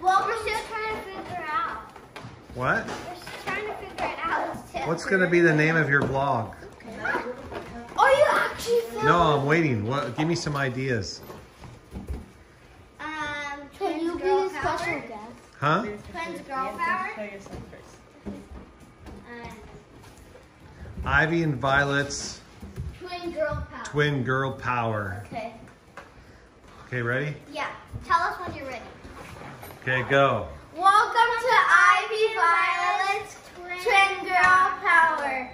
Well, we're still trying to figure out. What? We're still trying to figure it out. What's going to be the name of your blog? Are you actually filming? No, I'm waiting. What? Give me some ideas. Can you be a special guest? Huh? Twins Girl Power? Ivy and Violet's Twin Girl Power. Twin Girl Power. Okay. Okay, ready? Yeah. Tell us when you're ready. Okay, go. Welcome to Ivy Violet's Twin Girl Power.